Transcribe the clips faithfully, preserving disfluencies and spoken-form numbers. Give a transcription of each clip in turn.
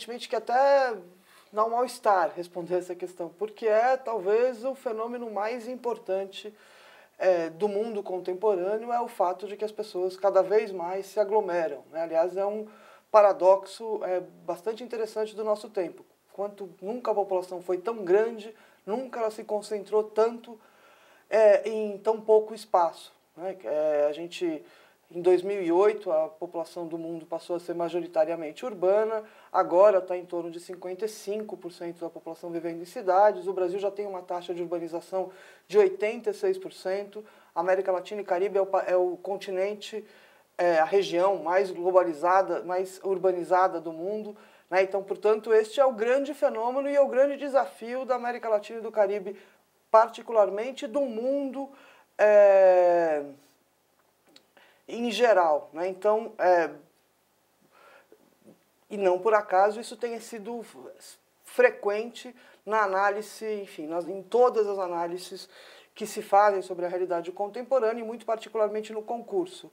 evidentemente que até dá um mal-estar responder essa questão, porque é talvez o fenômeno mais importante é, do mundo contemporâneo, é o fato de que as pessoas cada vez mais se aglomeram, né? Aliás, é um paradoxo é, bastante interessante do nosso tempo. Quanto nunca a população foi tão grande, nunca ela se concentrou tanto é, em tão pouco espaço, né? É, a gente... Em dois mil e oito, a população do mundo passou a ser majoritariamente urbana, agora está em torno de cinquenta e cinco por cento da população vivendo em cidades. O Brasil já tem uma taxa de urbanização de oitenta e seis por cento. A América Latina e Caribe é o, é o continente, é a região mais globalizada, mais urbanizada do mundo, né? Então, portanto, este é o grande fenômeno e é o grande desafio da América Latina e do Caribe, particularmente do mundo... É... em geral, né? Então, é, e não por acaso isso tenha sido frequente na análise, enfim, nas, em todas as análises que se fazem sobre a realidade contemporânea e muito particularmente no concurso.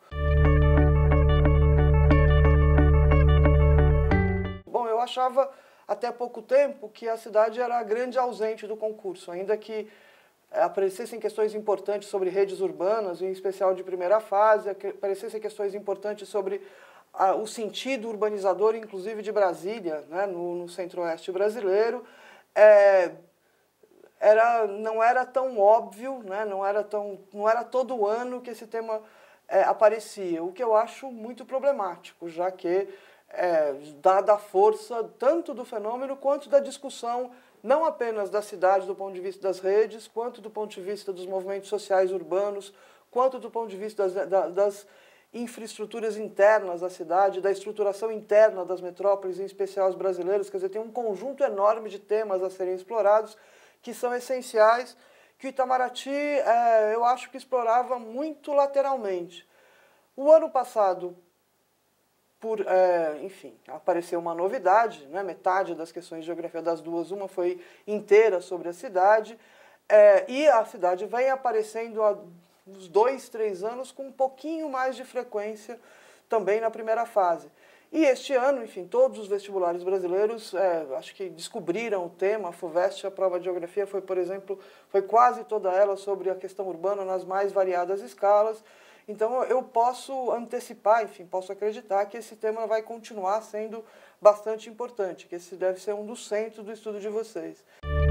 Bom, eu achava até pouco tempo que a cidade era a grande ausente do concurso, ainda que aparecessem questões importantes sobre redes urbanas, em especial de primeira fase, aparecessem questões importantes sobre ah, o sentido urbanizador, inclusive de Brasília, né, no, no centro-oeste brasileiro, é, era, não era tão óbvio, né, não, era tão, não era todo ano que esse tema é, aparecia, o que eu acho muito problemático, já que, é, dada a força tanto do fenômeno quanto da discussão, não apenas da cidade do ponto de vista das redes, quanto do ponto de vista dos movimentos sociais urbanos, quanto do ponto de vista das, das infraestruturas internas da cidade, da estruturação interna das metrópoles, em especial as brasileiras. Quer dizer, tem um conjunto enorme de temas a serem explorados que são essenciais, que o Itamaraty, é, eu acho que explorava muito lateralmente. O ano passado, por, é, enfim, apareceu uma novidade, né? Metade das questões de geografia das duas, uma foi inteira sobre a cidade, é, e a cidade vem aparecendo há uns dois, três anos com um pouquinho mais de frequência também na primeira fase. E este ano, enfim, todos os vestibulares brasileiros, é, acho que descobriram o tema. A FUVEST, a prova de geografia, foi, por exemplo, foi quase toda ela sobre a questão urbana nas mais variadas escalas. Então, eu posso antecipar, enfim, posso acreditar que esse tema vai continuar sendo bastante importante, que esse deve ser um dos centros do estudo de vocês.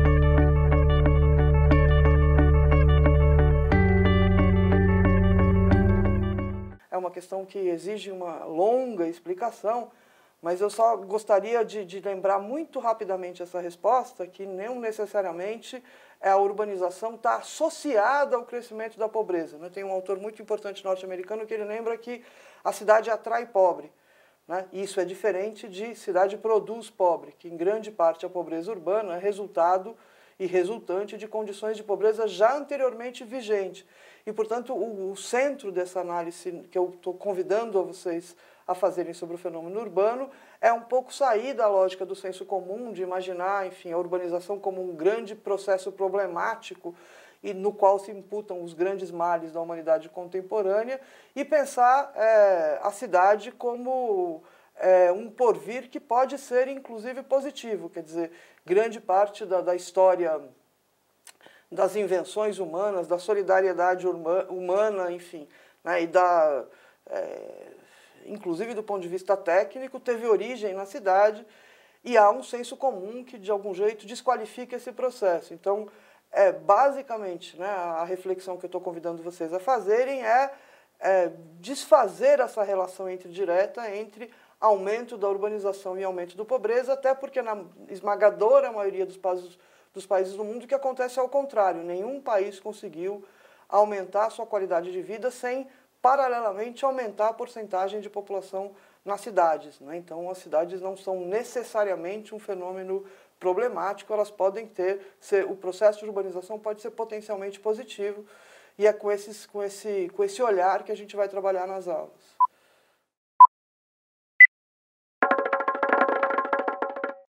É uma questão que exige uma longa explicação, mas eu só gostaria de, de lembrar muito rapidamente essa resposta, que não necessariamente a urbanização está associada ao crescimento da pobreza, né? Tem um autor muito importante norte-americano que ele lembra que a cidade atrai pobre, né? Isso é diferente de cidade produz pobre, que em grande parte a pobreza urbana é resultado e resultante de condições de pobreza já anteriormente vigentes. E, portanto, o, o centro dessa análise que eu estou convidando a vocês a fazerem sobre o fenômeno urbano é um pouco sair da lógica do senso comum, de imaginar, enfim, a urbanização como um grande processo problemático e no qual se imputam os grandes males da humanidade contemporânea, e pensar é, a cidade como é, um porvir que pode ser, inclusive, positivo. Quer dizer, grande parte da, da história das invenções humanas, da solidariedade humana, enfim, né, e da, é, inclusive do ponto de vista técnico, teve origem na cidade, e há um senso comum que, de algum jeito, desqualifica esse processo. Então, é, basicamente, né, a reflexão que eu estou convidando vocês a fazerem é, é desfazer essa relação entre, direta entre aumento da urbanização e aumento da pobreza, até porque na esmagadora maioria dos países dos países do mundo, o que acontece é ao contrário. Nenhum país conseguiu aumentar a sua qualidade de vida sem, paralelamente, aumentar a porcentagem de população nas cidades, né? Então, as cidades não são necessariamente um fenômeno problemático, elas podem ter, ser, o processo de urbanização pode ser potencialmente positivo, e é com, esses, com, esse, com esse olhar que a gente vai trabalhar nas aulas.